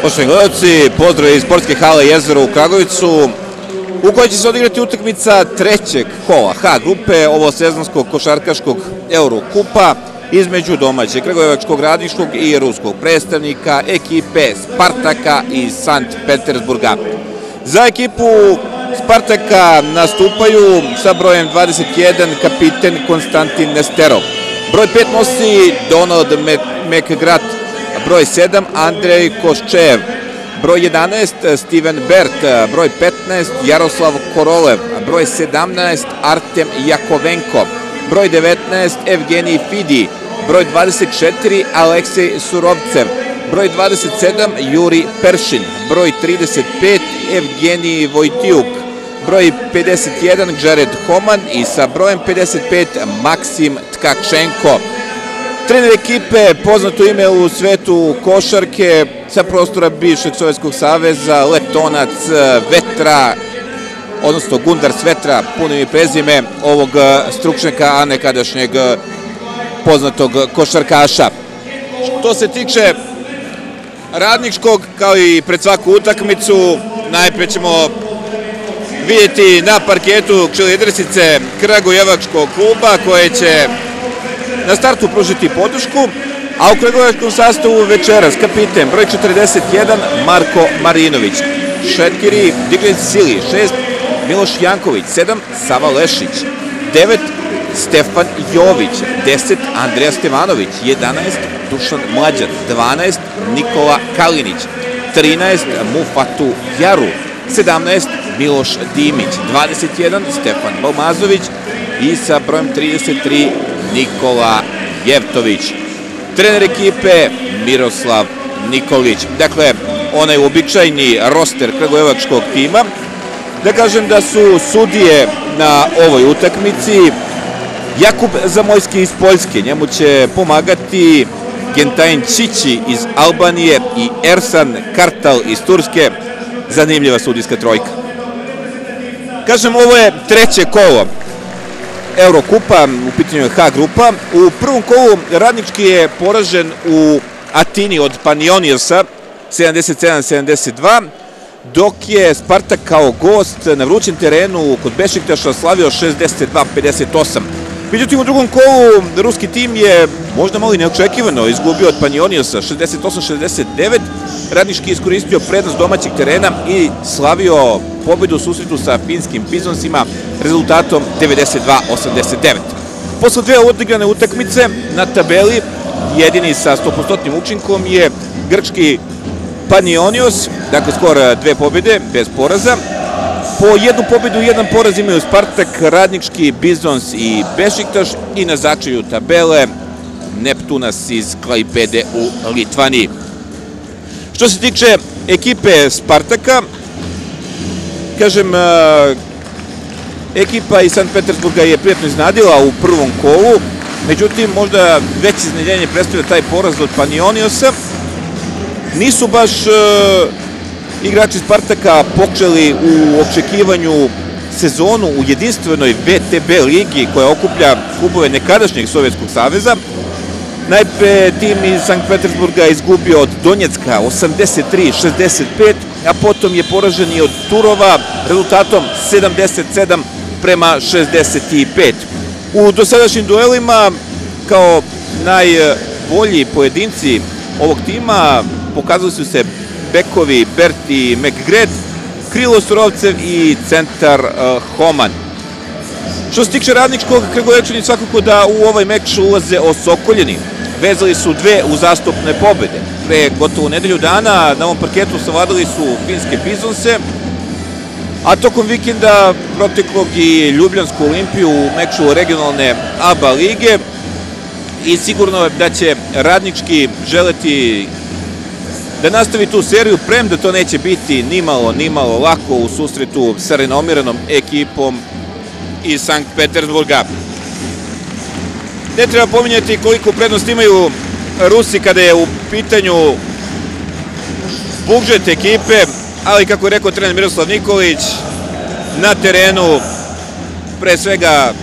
Poštovani gledalci, pozdrav iz sportske hale Jezero u Kragujevcu, u kojoj će se odigrati utakmica trećeg kola H grupe ovosezonskog košarkaškog Eurokupa između domaćeg kragujevačkog Radničkog i ruskog predstavnika ekipe Spartaka iz Sankt Petersburga. Za ekipu Spartaka nastupaju sa brojem 21 kapiten Konstantin Nesterov. Broj 5 nosi Donald McGrath, broj 7 Andrej Koščev, broj 11 Steven Bert, broj 15 Jaroslav Korolev, broj 17 Artem Jakovenko, broj 19 Evgenij Fidi, broj 24 Aleksej Surovcev, broj 27 Juri Peršin, broj 35 Evgenij Vojtijuk, broj 51 Jared Homan i sa brojem 55 Maksim Tkachenko. Trener ekipe, poznato ime u svetu košarke, sa prostora bivšeg Sovjetskog saveza, letonac Vetra, odnosno Gundars Vetra, puno ime i prezime ovog stručnjaka, a nekadašnjeg poznatog košarkaša. Što se tiče Radničkog, kao i pred svaku utakmicu, najpre ćemo vidjeti na parketu cheerleadersice Kragujevačkog kluba koje će na startu pružiti podršku, a u kragujevačkom sastavu večeras kapiten broj 41 Marko Marinović, šetkiri Diglić Sili, 6 Miloš Janković, 7 Sava Lešić, 9 Stefan Jović, 10 Andreja Stevanović, 11 Dušan Mlađan, 12 Nikola Kalinić, 13 Mufatu Jaru, 17 Miloš Dimić, 21 Stefan Balmazović i sa brojem 33 Nikola Jevtović. Trener ekipe Miroslav Nikolić. Dakle, onaj uobičajeni roster kragujevačkog tima. Da kažem da su sudije na ovoj utakmici Jakub Zamojski iz Poljske, njemu će pomagati Gentajn Čići iz Albanije i Ersan Kartal iz Turske. Zanimljiva sudijska trojka. Kažem, ovo je treće kolo Eurokupa, u pitanju je H grupa. U prvom kolu Radnički je poražen u Atini od Panioniosa 77-72, dok je Spartak kao gost na vrućem terenu kod Bešiktaša slavio 62-58. Međutim, u drugom kolu ruski tim je možda malo i neočekivano izgubio od Panioniosa 68-69. Radnički je iskoristio prednost domaćeg terena i slavio pobedu u susretu sa finskim Bizonsima rezultatom 92-89. Posle dve odigrane utakmice na tabeli, jedini sa 100% učinkom je grčki Panionios, dakle skor dve pobjede bez poraza. Po jednu pobjedu i jedan poraz imaju Spartak, Radnički, Bizons i Bešiktaš i na začelju tabele Neptunas iz Klaipede u Litvaniji. Što se tiče ekipe Spartaka, kažem, ekipa iz Sankt Petersburga je prijatno iznadila u prvom kolu, međutim, možda već iznenađenje predstavlja taj poraz od Panioniosa. Nisu baš igrači Spartaka počeli u očekivanju sezonu u jedinstvenoj VTB ligi koja okuplja klubove nekadašnjeg Sovjetskog saveza. Najpre tim iz Sankt Petersburga izgubio od Donjecka 83-65, a potom je poražen i od Turova rezultatom 77-65. U dosadašnjim duelima kao najbolji pojedinci ovog tima pokazali su se bekovi Bert i McGrath, krilo Surovcev i centar Homan. Što se tiče Radničkog, Kragujevčani svakako da u ovaj meč ulaze osokoljeni. Vezali su dve uzastopne pobjede. Pre gotovo nedelju dana na ovom parketu savladali su finske Bizonse, a tokom vikenda proteklog i Ljubljansku Olimpiju u meču regionalne ABA lige i sigurno da će Radnički želeti da nastavi tu seriju, premda to neće biti nimalo lako u susretu sa renomiranom ekipom iz Sankt Petersburga. Ne treba pominjati koliko prednost imaju Rusi kada je u pitanju budžet ekipe, ali kako je rekao trener Miroslav Nikolić, na terenu pre svega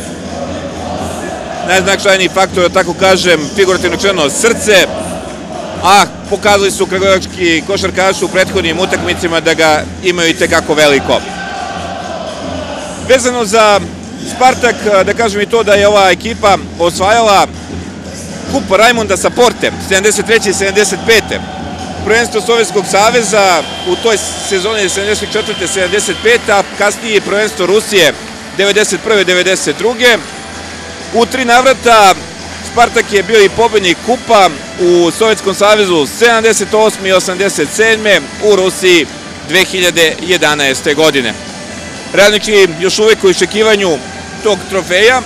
najznačajniji faktor, da tako kažem, figurativno rečeno, srce. a pokazali su kragujevački košarkaši u prethodnim utakmicama da ga imaju i tekako veliko. Vezano za Spartak, da kažem i to da je ova ekipa osvajala kup Rajmunda Saporte 73. i 75. Prvenstvo Sovjetskog saveza u toj sezoni 74. i 75. a kasnije prvenstvo Rusije 91. i 92. U 3 navrata Spartak je bio i pobednik kupa u Sovjetskom savezu 78. i 87. u Rusiji 2011. godine. Radnički još uvijek u iščekivanju tog trofeja.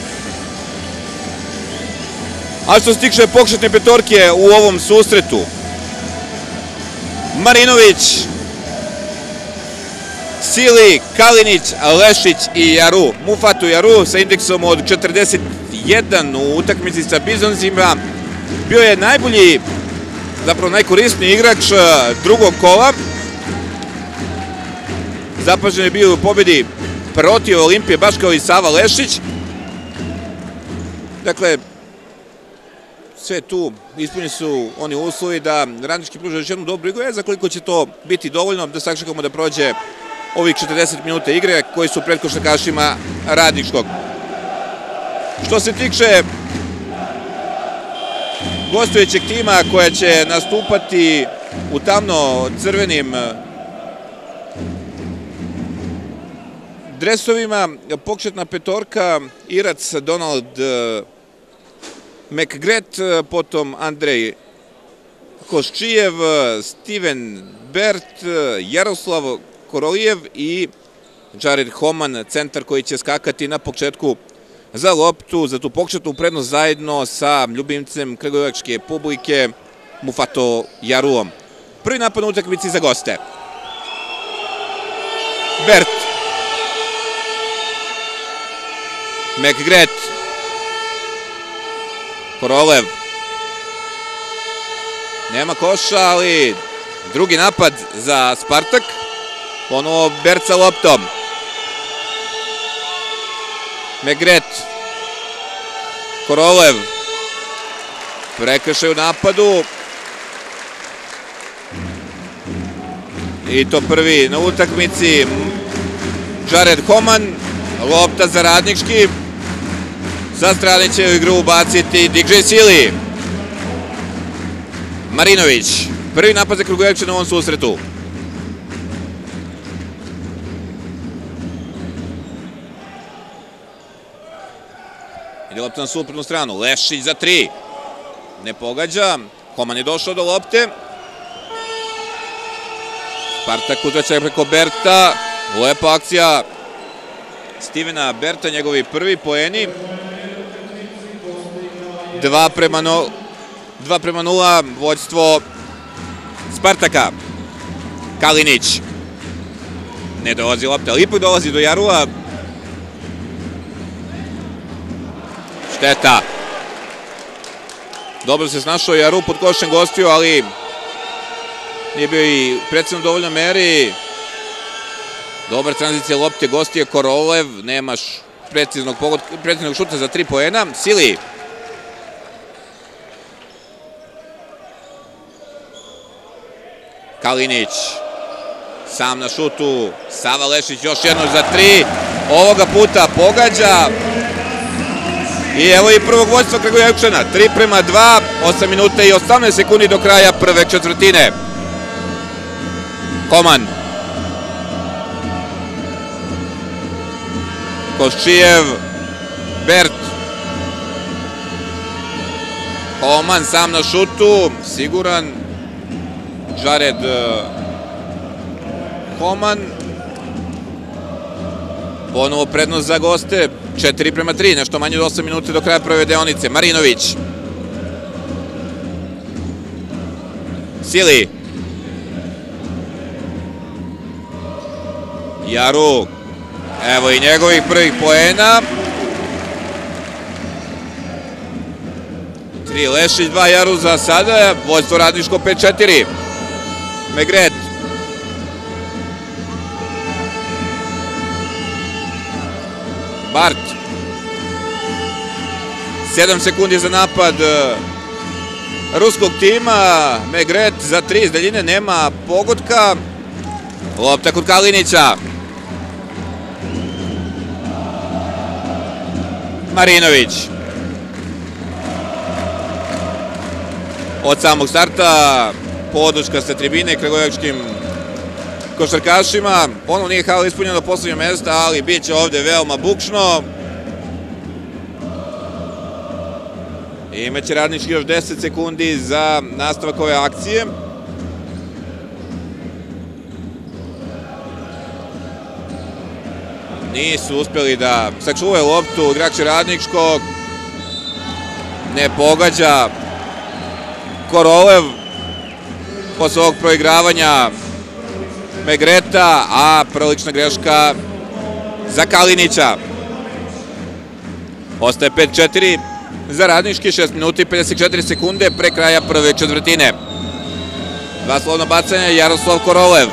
A što se tiče pokretne petorke u ovom susretu, Marinović, Sili, Kalinić, Lešić i Jaru. Mufatu Jaru sa indeksom od 41 u utakmici sa Bizonzima bio je najbolji, zapravo najkorisniji igrač drugog kola. Zapažen je bio u pobjedi protiv Olimpije, baš kao i Sava Lešić. Dakle, sve tu ispunjeni su oni uslovi da Radnički pruža još jednu dobru igru, za koliko će to biti dovoljno da sačekamo da prođe ovih 40 minuta igre koji su pred košarkašima Radničkog. Što se tiče gostujućeg tima koja će nastupati u tamno-crvenim dresovima, pokretna petorka Irac, Donald McGrath, potom Andrej Koščijev, Steven Bert, Jaroslav Korolijev i Jared Homan, centar koji će skakati na početku za loptu, za tu pokretnu prednost zajedno sa ljubimcem kragujevačke publike Mufato Jaruom. Prvi napad na utakmici za goste. Bert. McGrath. Korolev. Nema koša, ali drugi napad za Spartak. Ponovo Bert sa loptom. McGrath. Korolev. Prekršaj u napadu. I to prvi na utakmici. Jared Homan. Lopta za Radnički. Sa strane će u igru ubaciti DJ Sili. Marinović. Prvi napad za Kragujevče na ovom susretu. Ide lopta na suprotnu stranu. Lešić za 3. Ne pogađa. Homan je došao do lopte. Spartak uzvraća preko Berta. Lepa akcija Stevena Berta, njegovi prvi poeni. 2:0 vođstvo Spartaka. Kalinić. Ne dolazi lopta, ali ipak dolazi do Jarua. Šteta. Dobro se snašao Jaru pod košem gostiju, ali nije bio i precizno u dovoljnoj meri. Dobar tranzicija lopte gostije Korolev. Nemaš preciznog šuta za 3 poena. Sili. Kalinić. Sam na šutu. Sava Lešić još jedno za 3. Ovoga puta pogađa. I evo i prvog vođstva Kragujevčana. 3:2. 8 minuta i 18 sekundi do kraja prve četvrtine. Homan. Koščijev. Bert. Homan sam na šutu. Siguran. Jared Homan. Ponovo prednost za goste. 4:3. Nešto manje od 8 minuta do kraja prve deonice. Marinović. Sili. Jaru. Evo i njegovih prvih poena. 3 Lešić, 2 Jaru za sada. Vođstvo Radničko 5:4. McGrath. Bart. 7 sekundi za napad ruskog tima. Megret za 3 iz daljine, nema pogotka. Lopta kod Kalinića. Marinović. Od samog starta podrška sa tribine kragujevačkim košarkašima. Ponovno nije hala ispunjena do poslednjeg mesta, ali bit će ovde veoma bučno. Imaće Radnički još 10 sekundi za nastavak ove akcije. Nisu uspjeli da sačuvaju loptu igrači Radničkog. Ne pogađa Korolev posle ovog proigravanja Megreta, a prilična greška za Kalinića. Ostaje 5-4 za Radnički, 6 minuta i 54 sekunde pre kraja prve četvrtine. Dva slovna bacanja, Jaroslav Korolev.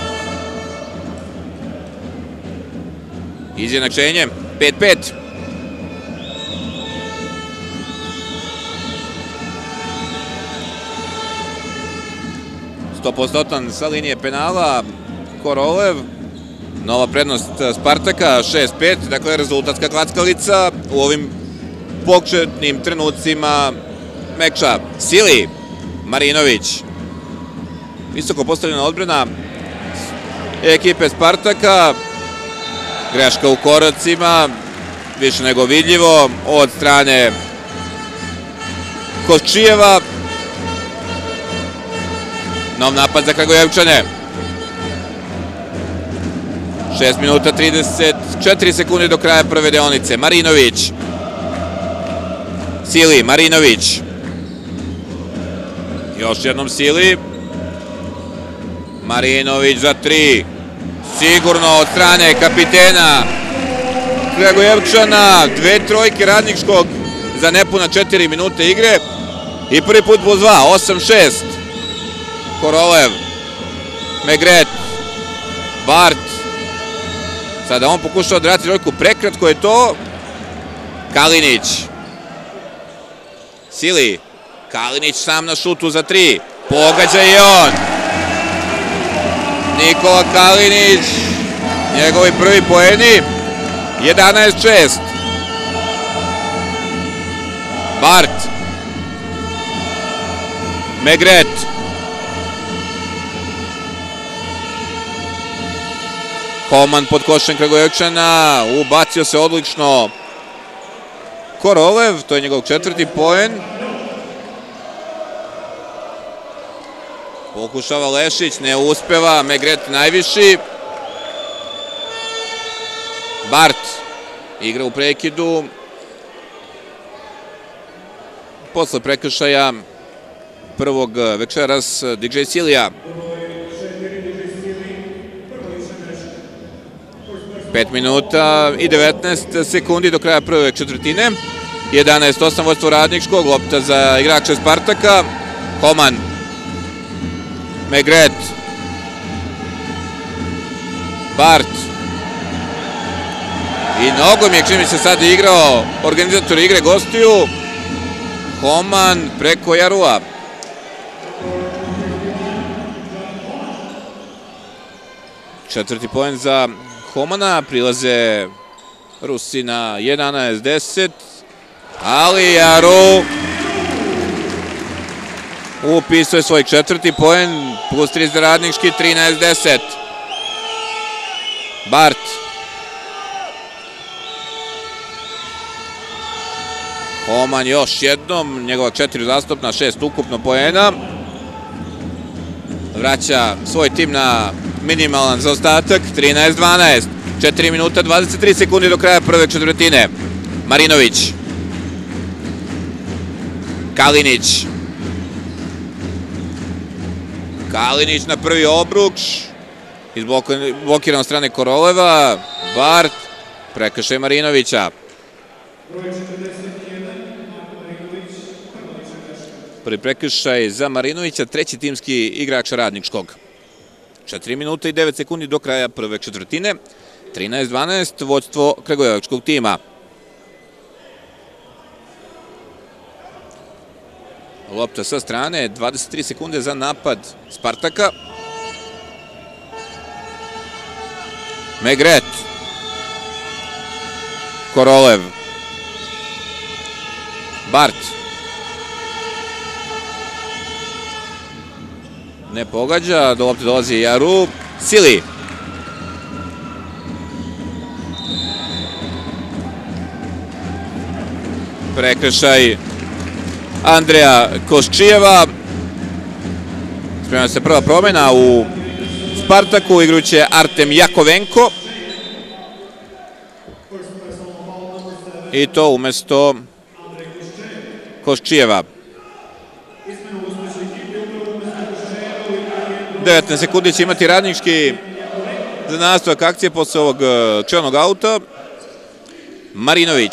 Izjednačenje, 5-5. Stopostotan sa linije penala Korolev. Nova prednost Spartaka, 6-5. Dakle, rezultatska klackalica u ovim početnim trenucima meča. Sili, Marinović. Visoko postavljena odbrana ekipe Spartaka. Greška u koracima, više nego vidljivo od strane Kočijeva. Nov napad za Kragujevčane. 6 minuta 34 sekunde do kraja prve deonice. Marinović. Sili, Marinović. Još jednom Sili. Marinović za 3. Sigurno od strane kapitena Kragujevčana. 2 trojke Radničkog za nepuna 4 minute igre. I prvi put plus 2, 8-6. Korolev, Megret, Bart. Sada on pokušao odrati trojku, prekratko je to. Kalinić. Sili. Kalinić sam na šutu za 3. Pogađa je on. Nikola Kalinić. Njegovi prvi poeni. 11-6. Bart. Megret. Homan pod košem Kragujevčana. Ubacio se odlično Korolev. To je njegov 4. poen. Pokušava Lešić, ne uspeva. Megret najviši. Bart igra u prekidu. Posle prekršaja prvog večeras DJ Silija. 5 minuta i 19 sekundi do kraja prve četvrtine. 11-8 vodstvo Radničkog, lopta za igrače Spartaka. Homan. Megret. Bart. I nogom je, čini mi se, sad igrao organizator igre gostiju. Homan preko Jarua. Četvrti poen za Homana, prilaze Rusi na 11-10, ali Jaru upisuje svoj 4. poen, plus 3 za Radnički, 13-10. Bart. Homan još jednom, njegova 4 zastupna, 6 ukupno poena. Vraća svoj tim na minimalan zaostatak, 13-12. 4 minuta 23 sekundi do kraja prve četvrtine. Marinović. Kalinić. Kalinić na prvi obruč. Izblokiran od strane Koroleva. Bart. Prekršaj Marinovića. Prvi prekršaj za Marinovića, treći timski igrač Radničkog. 4 minuta i 9 sekundi do kraja prve četvrtine. 13-12, vođstvo kragujevačkog tima. Lopta sa strane, 23 sekunde za napad Spartaka. Megret. Korolev. Bart. Ne pogađa, do lopte dolazi Jaru. Sili. Prekršaj Andreja Koščijeva. Sprema se prva promjena u Spartaku, u igru će Artem Jakovenko. I to umesto Koščijeva. 19 sekundi će imati Radnički za nastavak akcije posle ovog čelnog auta. Marinović.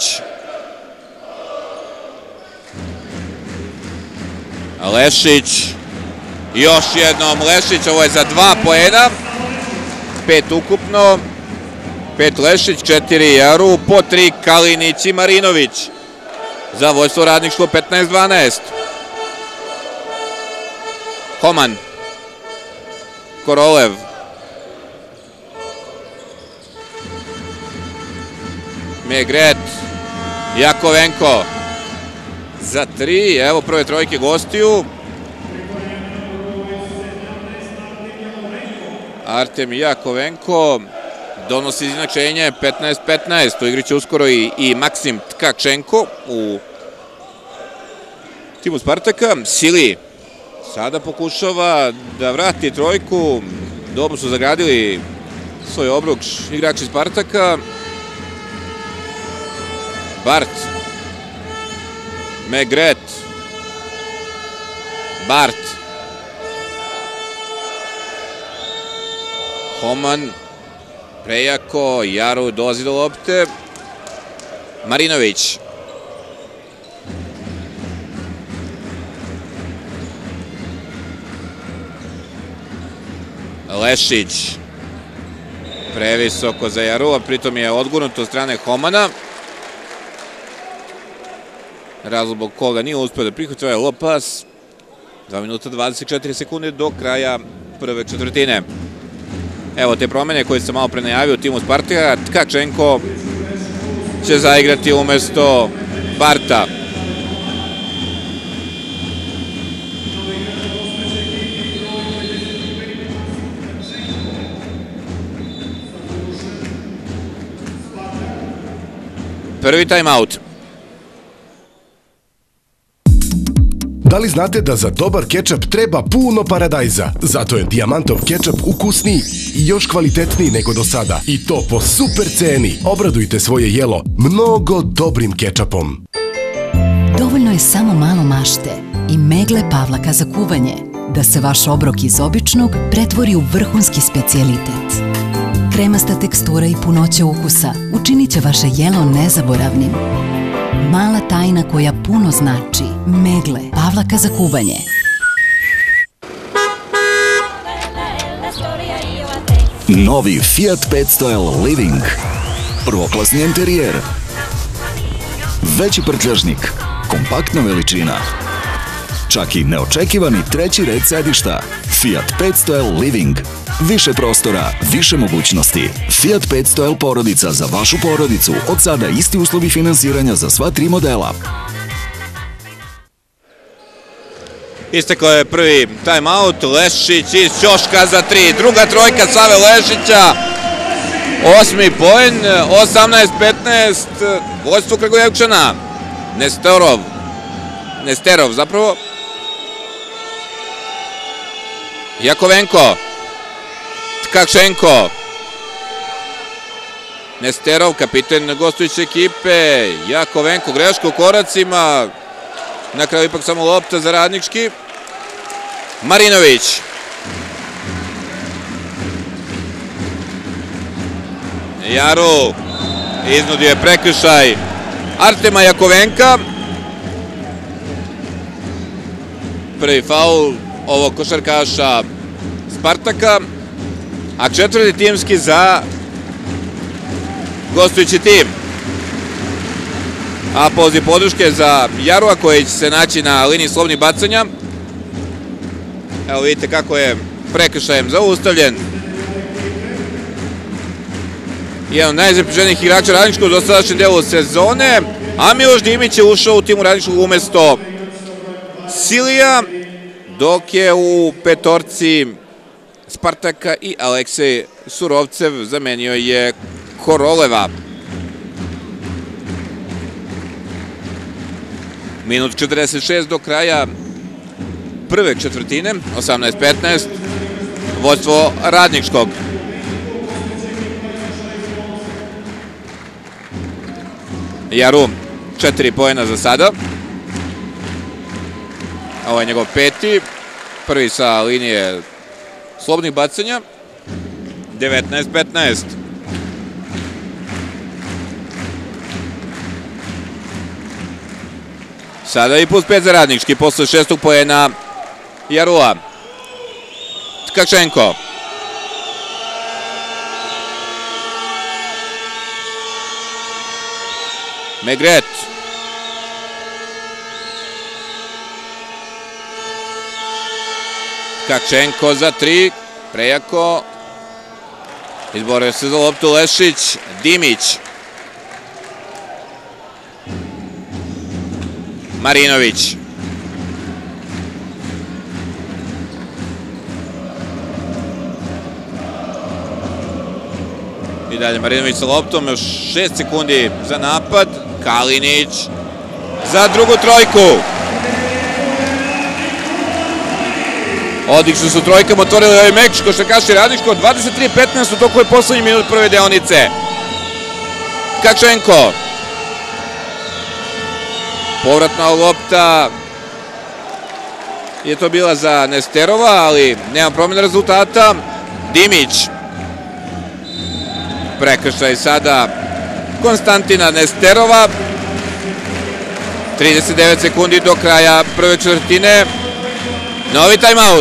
Lešić. Još jednom Lešić, ovo je za 2 poena. 5 ukupno. 5 Lešić, 4 Jaru, po 3 Kalinić i Marinović. Za vojstvo Radničko 15-12. Homan. Korolev. Megret. Jakovenko. Za 3, evo prve trojke gostiju. Artem Jakovenko donosi izjednačenje 15-15. U igri će uskoro i Maksim Tkačenko u timu Spartaka. Sili sada pokušava da vrati trojku. Dobro su zagradili svoj obrok igrači Spartaka. Bart. Megret. Bart. Homan. Prejako. Jaru dolazi do lopte. Marinović. Lešić. Previsoko za Jaru, a pritom je odgurnut od strane Homana. Razlog zbog koga nije uspio da prihvati ovaj low pas. 2 minuta 24 sekunde do kraja prve četvrtine. Evo te promjene koje se malo pre najavio u timu Spartaka. Tkačenko će zaigrati umesto Barta. Prvi timeout. Da li znate da za dobar kečap treba puno paradajza? Zato je Dijamantov kečap ukusniji i još kvalitetniji nego do sada. I to po super ceni. Obradujte svoje jelo mnogo dobrim kečapom. Dovoljno je samo malo mašte i megle Pavlaka za kuvanje da se vaš obrok iz običnog pretvori u vrhunski specijalitet. Kremasta tekstura i punoća ukusa učinit će vaše jelo nezaboravnim. Mala tajna koja puno znači. Megle Pavlaka za kuvanje. Novi Fiat 500L Living. Prvoklasni interijer. Veći prtljažnik. Kompaktna veličina. Čak i neočekivani treći red sedišta. Fiat 500L Living. Više prostora, više mogućnosti. Fiat 500L porodica za vašu porodicu. Od sada isti uslovi finansiranja za sva 3 modela. Istekao je prvi timeout. Lešić iz ćoška za 3. Druga trojka Save Lešića. 8. poen, 18-15. Vojstvo Kragujevčana. Nesterov zapravo. Jakovenko. Tkačenko. Nesterov, kapiten gostujuće ekipe. Jakovenko, greška u koracima. Na kraju ipak samo lopta za Radnički. Marinović. Jaru. Iznudio je prekršaj Artema Jakovenka. Prvi faul ovog košarkaša Spartaka. A četvrti timski za gostujući tim. Aplauzi podrške za Jarua koji će se naći na liniji slobodnih bacanja. Evo vidite kako je prekršajem zaustavljen. Jedan od najzapriženijih igrača Radničkog u dosadašnjem delu sezone, a Miloš Dimić je ušao u timu Radničkog umesto Silija, dok je u petorci Spartaka i Aleksej Surovcev zamenio je Koroleva. Minut 46 do kraja prve četvrtine, 18-15, vođstvo Radničkog. Jaru, 4 poena za sada. Ovo je njegov peti, prvi sa linije slobodnih bacanja, 19-15. Sada i plus 5 za Radnički, posle 6. poena Jarula. Tkačenko. Megret. Tkačenko za 3, prejako. Izborio se za loptu Lešić, Dimić. Marinović. I dalje Marinović sa loptom, još 6 sekundi za napad. Kalinić za drugu trojku. Odlično su trojkama otvorili ovaj meč, košarkaši Radničko, 23-15 u toku je poslednji minut prve deonice. Tkačenko. Povratna lopta je to bila za Nesterova, ali nema promjena rezultata. Dimić. Prekršaj sada Konstantina Nesterova. 39 sekundi do kraja prve četvrtine. Novi timeout.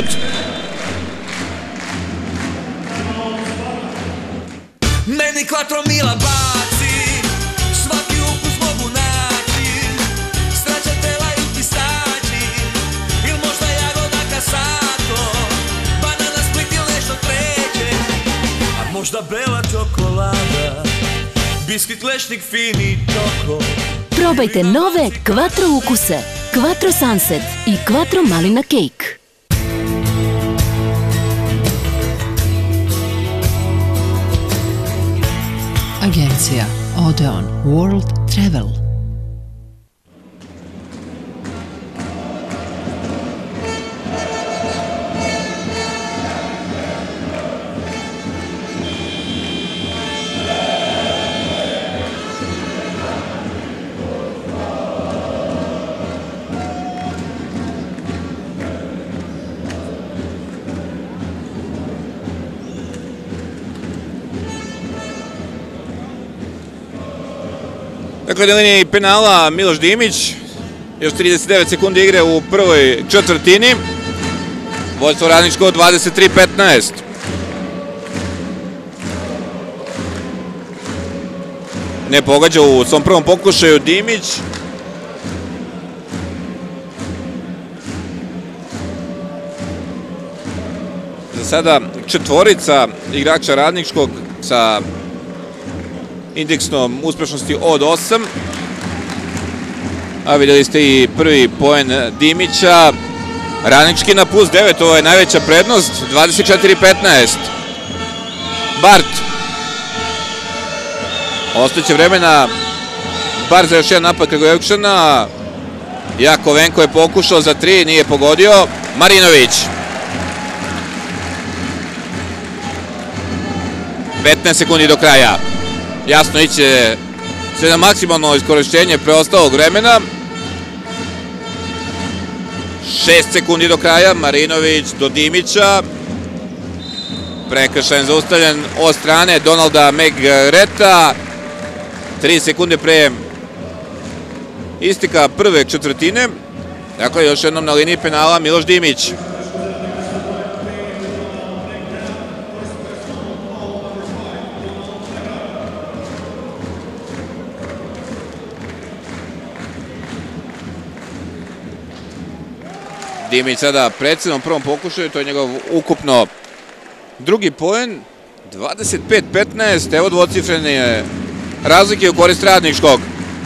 Meni Quattro Mila baci, svaki ukus mogu naći, stracciatella i pistači, ili možda jagoda Casato, banana split ili nešto treće, a možda bela čokolada, biskvit lešnik fini čoko. Probajte nove Quattro ukuse, Quattro Sunset i Quattro Malina Cake. Agencija Odeon World Travel. Dakle, na liniji penala Miloš Dimić, još 39 sekundi igre u prvoj četvrtini. Vođstvo Radničko 23-15. Ne pogađa u svom prvom pokušaju Dimić. Za sada četvorica igrača Radničkog sa indeksnom uspešnosti od 8. A vidjeli ste i prvi poen Dimića. Radnički na plus 9, ovo je najveća prednost, 24-15. Bart. Ostaće vremena bar za još jedan napad Kragujevčana. Jakovenko je pokušao za 3, nije pogodio. Marinović. 15 sekundi do kraja. Jasno iće se na maksimalno iskorišćenje preostalog vremena. 6 sekundi do kraja, Marinović do Dimića. Prekršajem zaustavljen od strane Donalda Megreta. 3 sekunde pre istika prve četvrtine. Dakle, još jednom na liniji penala Miloš Dimić. Dimić sada precizno u prvom pokušaju, to je njegov ukupno drugi poen, 25-15, evo dvocifrene razlike u korist Radničkog.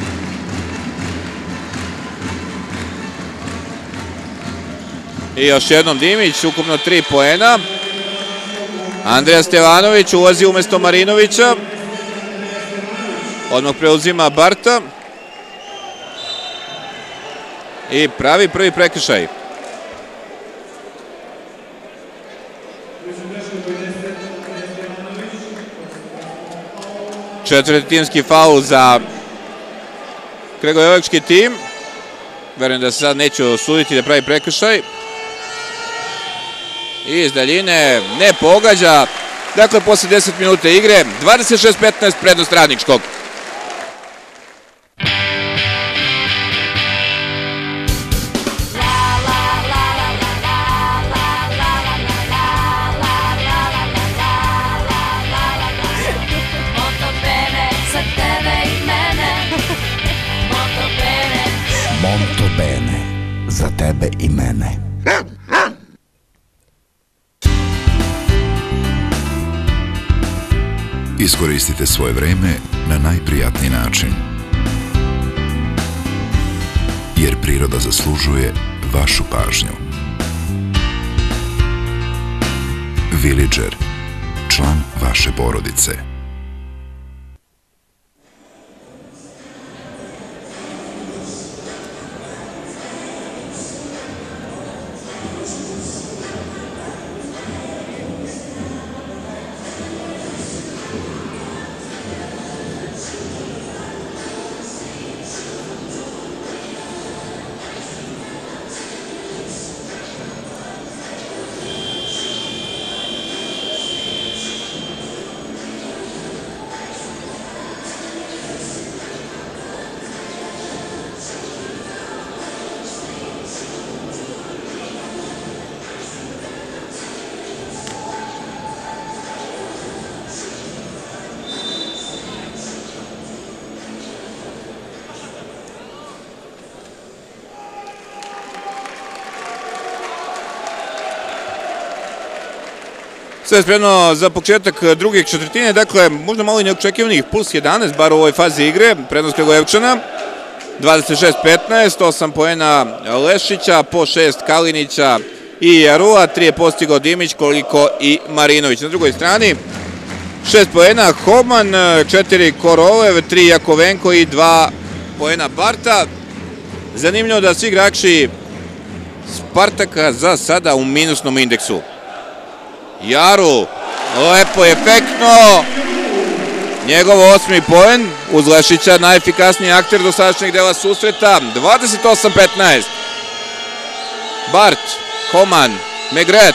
I još jednom Dimić, ukupno 3 poena. Andreja Stevanović ulazi umjesto Marinovića. Odmah preuzima Barta. I pravi prvi prekršaj. Četvrti timski faul za Kragujevački tim. Verujem da se sad neće osuditi da pravi prekršaj. I iz daljine ne pogađa. Dakle, posle 10 minuta igre, 26-15 prednost Radničkog. Molto bene, za tebe i mene. Iskoristite svoje vreme na najprijatniji način. Jer priroda zaslužuje vašu pažnju. Villager, član vaše porodice. Sve spremno za početak druge četvrtine, dakle možda malo i neočekivanih plus 11, bar u ovoj fazi igre, prednost Kragujevčana, 26-15, 8 poena Lešića, po 6 Kalinića i Jarua, 3 je postigao Dimić, koliko i Marinović. Na drugoj strani 6 poena Homan, 4 Korolev, 3 Jakovenko i 2 poena Barta. Zanimljivo da svi igrači Spartaka za sada u minusnom indeksu. Jaru, lepo je efektno, njegov 8. poen, uz Lešića najefikasniji akter do sadašnjeg dela susreta, 28-15. Bart, Homan, Megret.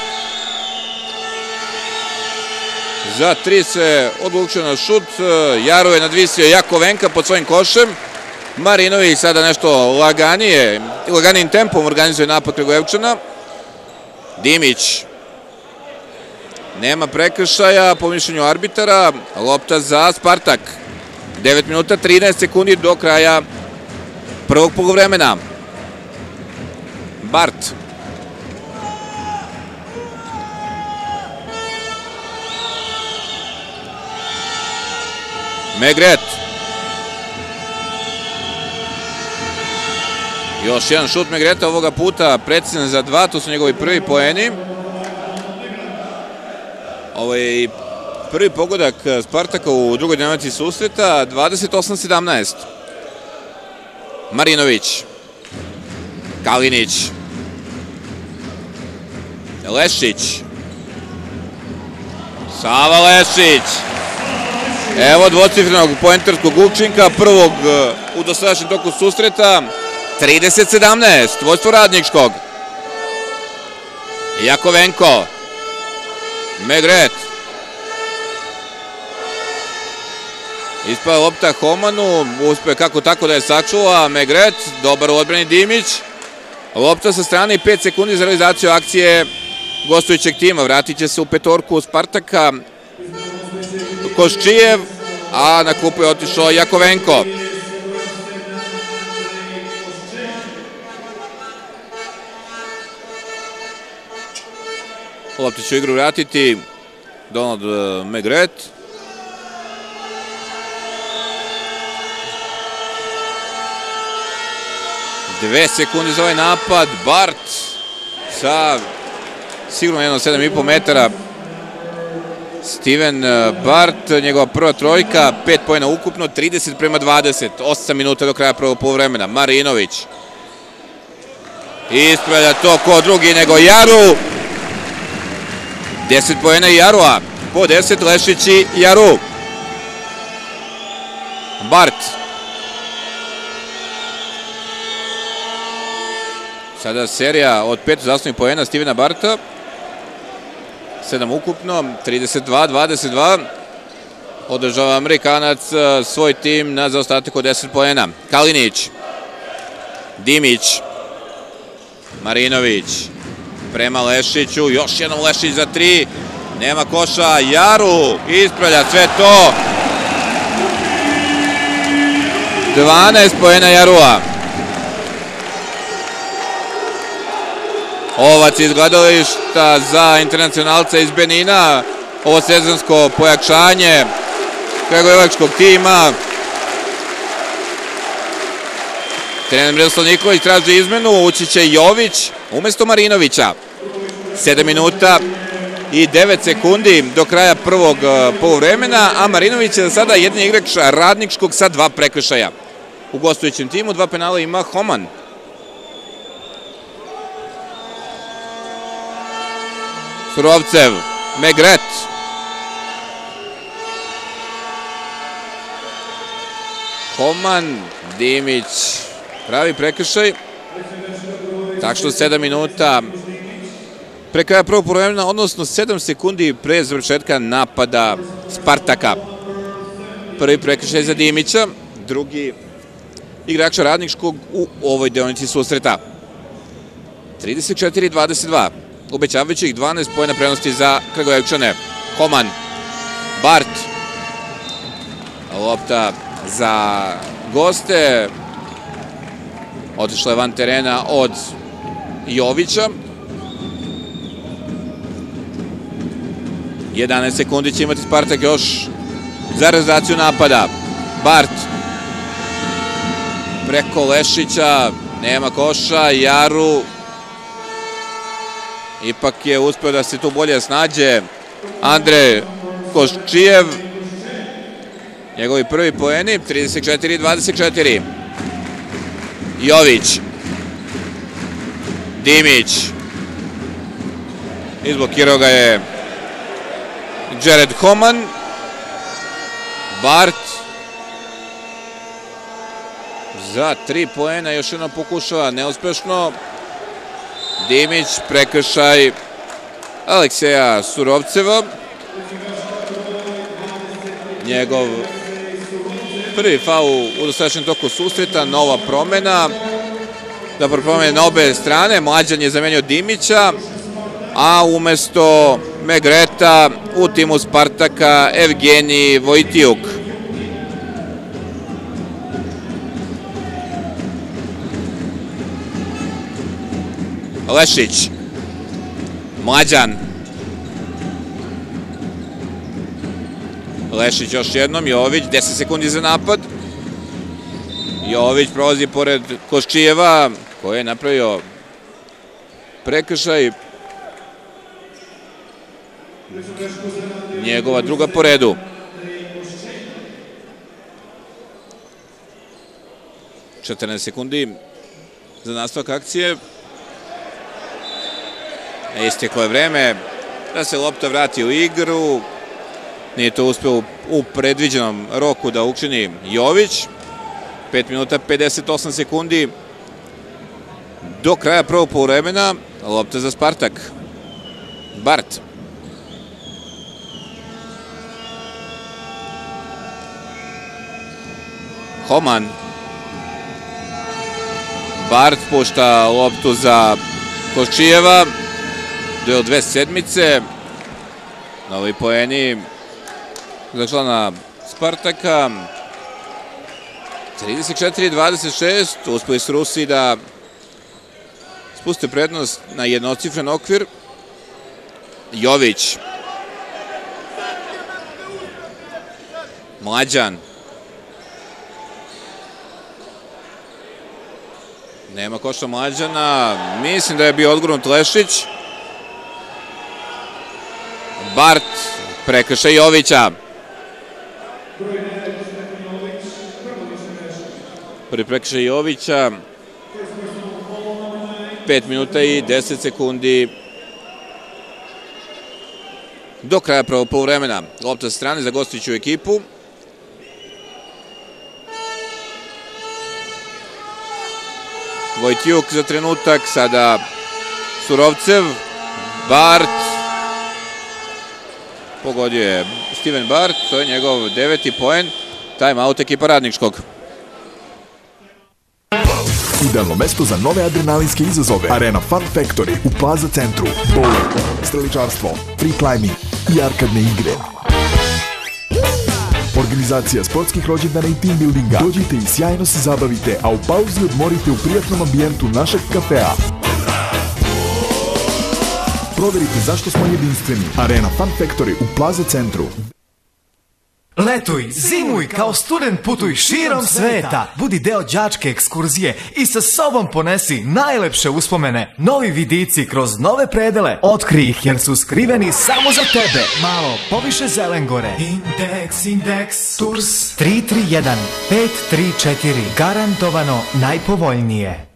Za 3 se odlučio na šut, Jaru je nadvisio Jakovenka pod svojim košem. Marinović sada nešto laganijim tempom organizuje napad Kragujevčana. Dimić. Nema prekršaja po mišljenju arbitara, lopta za Spartak. 9 minuta 13 sekundi do kraja prvog poluvremena. Bart. Megret. Još jedan šut Megreta, ovoga puta precizan za 2, to su njegovi prvi poeni. Ovo je i prvi pogodak Spartaka u drugoj dinamici susreta, 28-17. Marinović. Kalinić. Lešić. Sava Lešić. Evo dvocifrenog poenterskog učinka, prvog u dosadašnjem toku susreta. 30-17, vodstvo Radničkog. Jakovenko. Megret. Ispala lopta Homanu, uspio kako tako da je sačuva Megret, dobar u odbrani Dimić. Lopta sa strane i 5 sekundi za realizaciju akcije gostujućeg tima. Vratit će se u petorku Spartaka Koščijev, a na klupu je otišao Jakovenko. Lopta će u igru vratiti Donald Megret. Dve sekunde za ovaj napad. Bart sa sigurno jedno 7,5 metara. Steven Bart, njegova prva trojka, 5 poena ukupno, 30:20, 8 minuta do kraja prvog poluvremena. Marinović ispravlja to ko drugi nego Jaru. 10 poena Jarua, po 10 Lešić i Jaru. Bart. Sada serija od 5 zasnovnih poena Stevena Barta. 7 ukupno, 32-22. Održava Amerikanac svoj tim na zaostatak od 10 poena. Kalinić. Dimić. Marinović. Prema Lešiću. Još jednom Lešić za 3. Nema koša. Jaru ispravlja sve to. 12 poena Jarua. Ovac iz gledališta za internacionalca iz Benina. Ovo sezonsko pojačanje kragujevačkog tima. Trener Miroslav Nikolić traži izmenu. Ući će Jović umesto Marinovića. 7 minuta i 9 sekundi do kraja prvog poluvremena, a Marinović je za sada jedini igrač Radničkog sa 2 prekršaja. U gostujućem timu 2 penala ima Homan. Surovcev, Megret. Homan, Dimić, pravi prekršaj. Tako što 7 minuta pre kraja prvog poluvremena, odnosno 7 sekundi pre završetka napada Spartaka. Prvi prekršaj za Dimića, drugi igrača Radničkog u ovoj deonici susreta. 34-22. Obećavajućih 12 poena prednosti za Kragujevčane. Homan, Bart, lopta za goste, otišla je van terena od Jovića. 11 sekundi će imati Spartak još za realizaciju napada. Bart preko Lešića, nema koša, Jaru ipak je uspeo da se tu bolje snađe. Andrej Koščijev, njegovi prvi poeni, 34-24. Jović, Dimić, izblokirao ga je Jared Homan. Bart za 3 poena, još jedno pokušava, neuspešno. Dimić, prekršaj Alekseja Surovceva. Njegov prvi faul u dosadašnjem toku susreta, nova promena. Dobro promene na obe strane, Mlađan je zamenio Dimića, a umesto Megreta u timu Spartaka Evgenij Vojtijuk. Lešić, Mlađan, Lešić još jednom, Jović, 10 sekundi za napad. Jović prolazi pored Koščijeva, koji je napravio prekršaj. Njegova druga po redu. „14 sekundi za nastavak akcije. Isteklo je vreme da se lopta vrati u igru. Nije to uspeo u predviđenom roku da učini Jović. 5 minuta 58 sekundi do kraja prvog poluvremena. Lopta za Spartak. Bart. Homan. Bart pušta loptu za Koščijeva. Duel 2 sedmice. Novi poeni za člana Spartaka. 34-26. Uspeli su Rusi da spuste prednost na jednocifren okvir. Jović. Mlađan. Nema koša Mlađana. Mislim da je bio odgurnut Lešić. Bart. Prekršaj Jovića. Prvi prekršaj Jovića. 5 minuta i 10 sekundi do kraja prvog poluvremena. Lopta sa strane za gostujuću ekipu. Vojtjuk za trenutak, sada Surovcev, Bart, pogodio je Steven Bart, to je njegov 9. poen, time out ekipa Radničkog. Idealno mesto za nove adrenalinske izazove. Arena Fun Factory u Plaza centru. Bowling, streličarstvo, free climbing i arkadne igre. Organizacija sportskih rođendana i team buildinga. Dođite i sjajno se zabavite, a u pauzi odmorite u prijatnom ambijentu našeg kafea. Proverite zašto smo jedinstveni. Arena Fun Factory u Plaza centru. Letuj, zimuj, kao student putuj širom sveta. Budi deo đačke ekskurzije i sa sobom ponesi najlepše uspomene. Novi vidici kroz nove predele. Otkri ih jer su skriveni samo za tebe. Malo poviše Zelengore. Indeks, Tours 331 534. Garantovano najpovoljnije.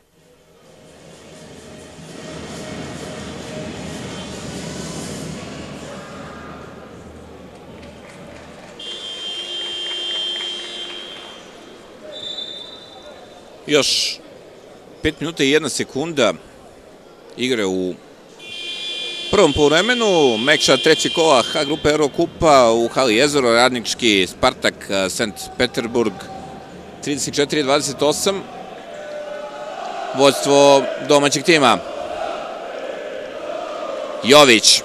Još 5 minuta i 1 sekunda igre u prvom poluvremenu. Mekša treće kola H grupe Eurokupa u hali Jezero, Radnički Spartak St. Peterburg 34-28. Vodstvo domaćeg tima. Jović.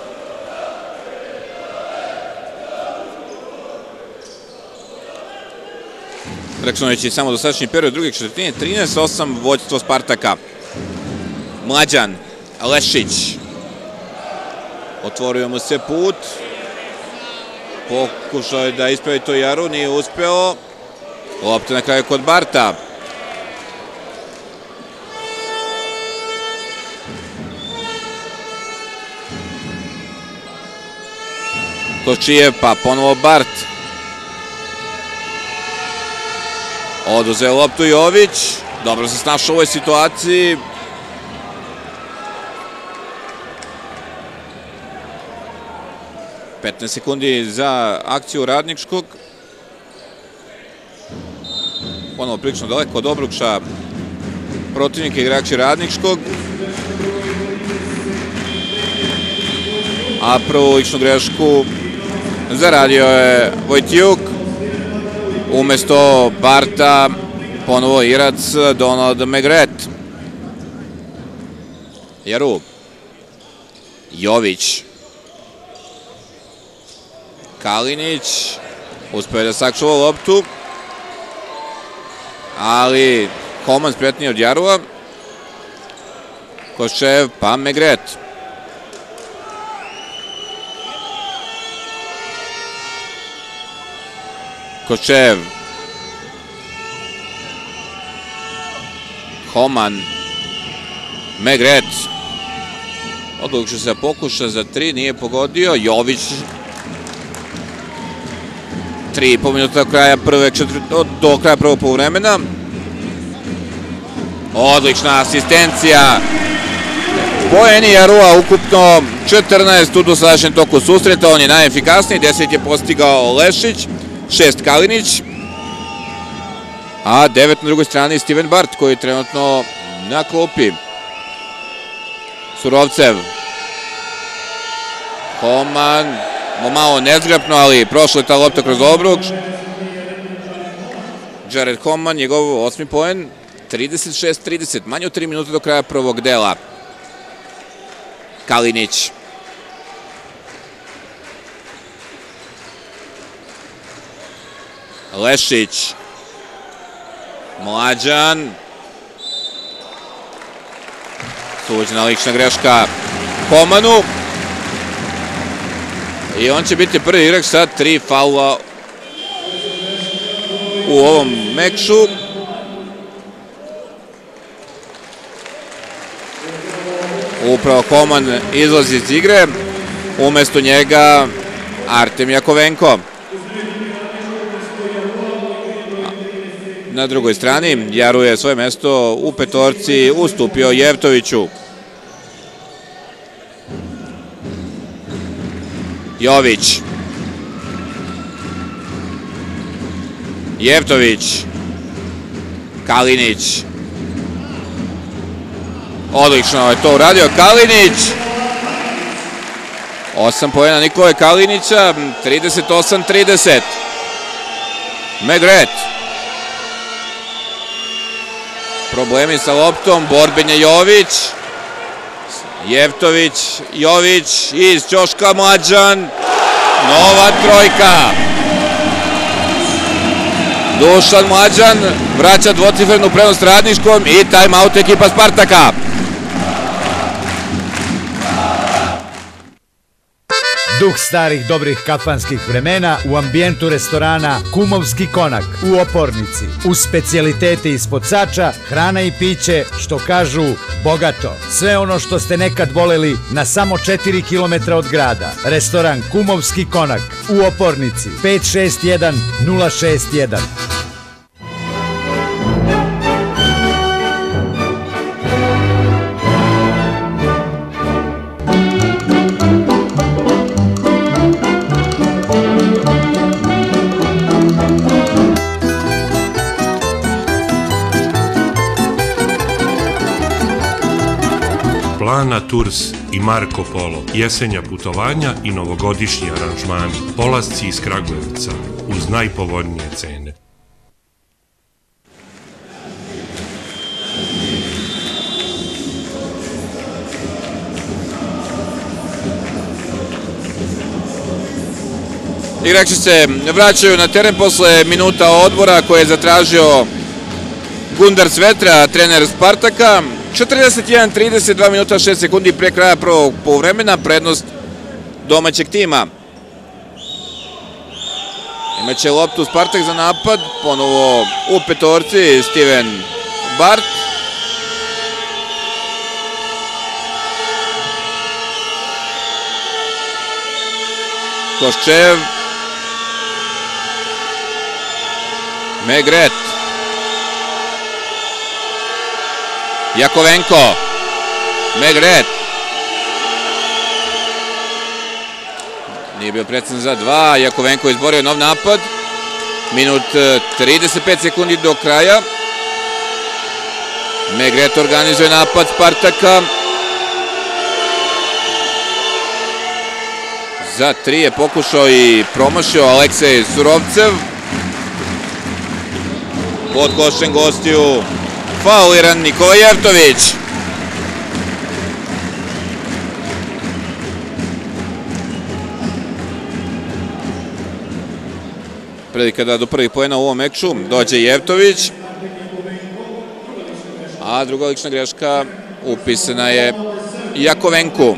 Računajući samo dosadašnji period druge četvrtine, 13-8 vođstvo Spartaka. Mlađan, Lešić. Otvorio mu se put. Pokušao je da ispravi to Jaru, nije uspeo. Lopta na kraju kod Barta. Kočijev, pa ponovo Bart. Oduzeo loptu Jović, dobro se snašao u ovoj situaciji. ...15 sekundi za akciju Radničkog. Ponovo prilično daleko od obruča protivnika igrači Radničkog. A prvu ličnu grešku zaradio je Vojtjuk. Umesto Barta, ponovo Irac, Donald Megret. Jaru. Jović. Kalinić. Uspeo je da sakčuva loptu. Ali Homan spretniji od Jarua. Koščev, pa Megret. Kočev. Homan. Megret. Odlučio se da pokuša za 3, nije pogodio. Jović. 3,5 minuta do kraja prvog poluvremena. Odlična asistencija. Poeni Jarua ukupno 14 u dosadašnjem toku susreta. On je najefikasniji, 10 je postigao Lešić. 6 Kalinić, a 9 na drugoj strani Steven Bart koji je trenutno na klupi. Surovcev. Homan, malo nezgrapno, ali prošla je ta lopta kroz obruč. Jared Homan, njegov 8. poen, 36-30, manje od 3 minuta do kraja prvog dela. Kalinić. Lešić. Mlađan. Suđena lična greška Homanu. I on će biti prvi igrač sa 3 faula u ovom meču. Upravo Koman izlazi iz igre, umesto njega Artem Jakovenko. Na drugoj strani Jaruje svoje mesto u petorci ustupio Jevtoviću. Jović. Jevtović. Kalinić. Odlično je to uradio Kalinić. 8 poena Nikole Kalinića, 38-30. Megret. Problemi sa loptom, borbenje Jović. Jevtović, Jović iz ćoška Mlađan. Nova trojka. Dušan Mlađan vraća dvocifrenu prednost Radničkom i time-out ekipa Spartaka. Duh starih dobrih kafanskih vremena u ambijentu restorana Kumovski konak u Opornici. Uz specijalitete ispod sača, hrana i piće, što kažu, bogato. Sve ono što ste nekad voleli na samo 4 km od grada. Restoran Kumovski konak u Opornici. 561 061. Plana Tours i Marko Polo, jesenja putovanja i novogodišnji aranžmani, polasci iz Kragujevca uz najpovoljnije cene. Igrači se vraćaju na teren posle minuta odmora koje je zatražio Gundar Svetra, trener Spartaka. 41-32 minuta 6 sekundi pre kraja prvog poluvremena, prednost domaćeg tima. Imaće loptu Spartak za napad, ponovo u petorci Steven Bart. Koščev. Megret. Jakovenko. Megret. Nije bio precizan za 2. Jakovenko izborio nov napad. Minut 35 sekundi do kraja. Megret organizuje napad Spartaka. Za 3 je pokušao i promašio Aleksej Surovcev. Pod košem gostiju fauliran Nikola Jevtović. Prilika da do prvih poena u ovom meču dođe Jevtović. A druga lična greška upisana je Jakovenku.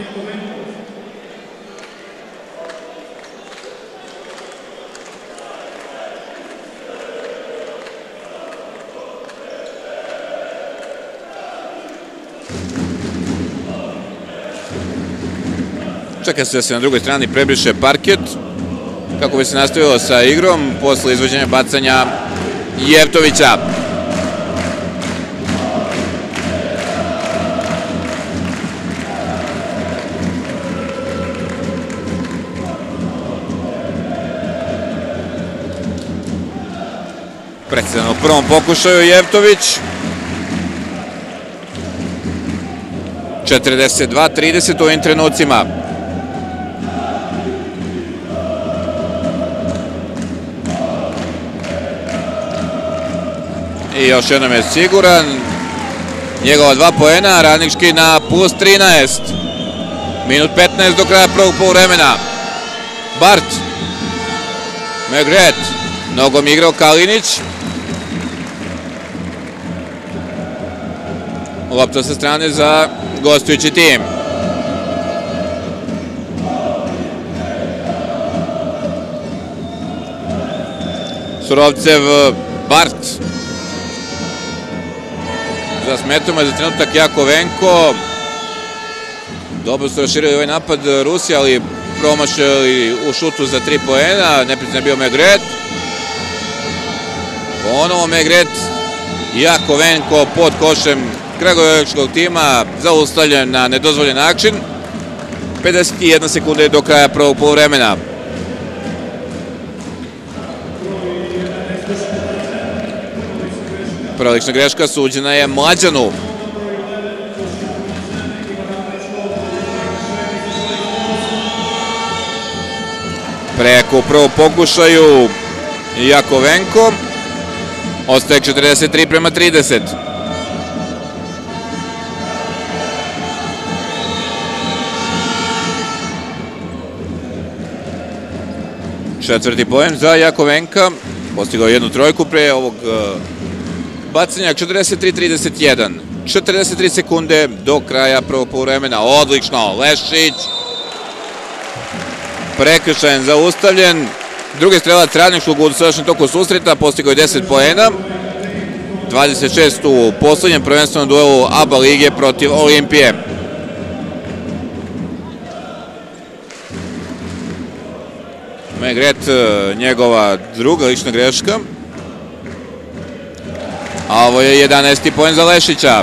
Čeka se da se na drugoj strani prebriše parket kako bi se nastavilo sa igrom posle izvođenja bacanja Jevtovića. Precizno u prvom pokušaju Jevtović. 42-30 u ovim trenucima. I još jednom je siguran. Njegova 2 poena, Radnički na plus 13. Minut 15 do kraja prvog poluvremena. Bart. Megret. Nogom igrao Kalinić. Lopta sa strane za gostujući tim. Surovcev, Bart. Za smetama je za trenutak Jakovenko. Dobro su raširili ovaj napad Rusija, ali promašili u šutu za 3 poena. Neprecizan je bio Megret. Ponovo Megret. Jakovenko pod košem kragujevačkog tima, zaustavljen na nedozvoljen način. 51 sekunde do kraja prvog poluvremena. Prva lična greška suđena je Mlađanu. Preko u prvom pokušaju Jakovenko. Ostaje 43:30. Četvrti poen za Jakovenka. Postigao jednu trojku pre ovog bacanja. 43:31. 43 sekunde do kraja prvog poluvremena. Odlično, Lešić. Prekršajen, zaustavljen. Drugi strelac Radničkog u sadašnjem toku susreta, postigao je 10 poena. 26 u poslednjem prvenstvenom duelu ABA lige protiv Olimpije. Megret, njegova druga lična greška. A ovo je 11. poen za Lešića.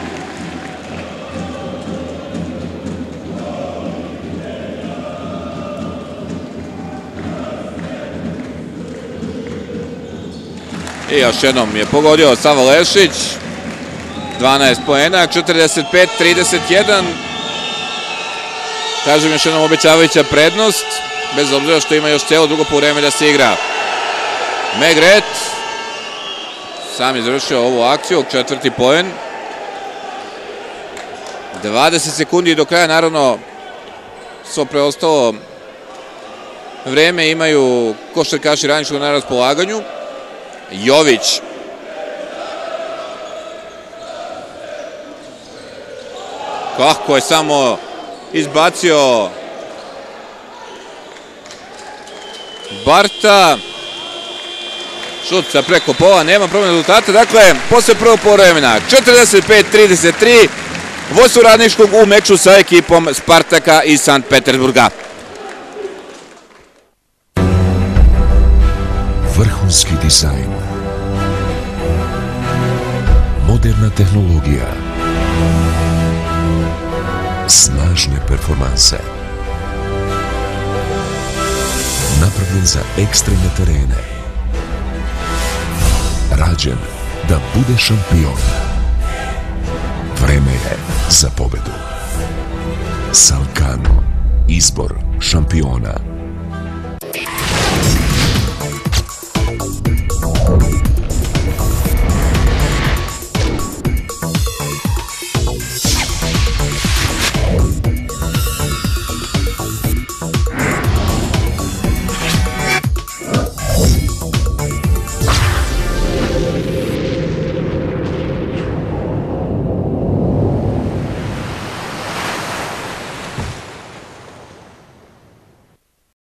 I još jednom je pogodio Sava Lešić. 12 poena, 45:31. Kažem, još jednom obećavajuća prednost, bez obzira što ima još cijelo drugo poluvreme da se igra. Megret sam je završio ovu akciju, četvrti poen. 20 sekundi do kraja, naravno, svo preostalo vreme imaju košarkaši Radničkog na raspolaganju. Jović. Kako je samo izbacio Barta. Šut sa preko pola, nema problem rezultata. Dakle, posle prvog poluvremena 45:33. Vodstvo Radničkog u meču sa ekipom Spartaka iz Sankt Petersburga. Vrhunski dizajn, moderna tehnologija, snažne performanse, napravljen za ekstremne terene, rađen da bude šampion. Vreme je za pobedu. Salkano, izbor šampiona.